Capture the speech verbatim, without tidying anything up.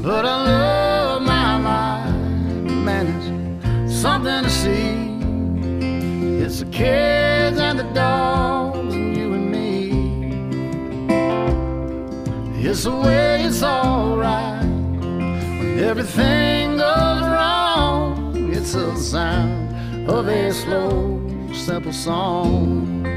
But I love my life, man, it's something to see. It's the kids and the dogs and you and me. It's the way it's alright when everything goes wrong. It's the sound of a slow, simple song.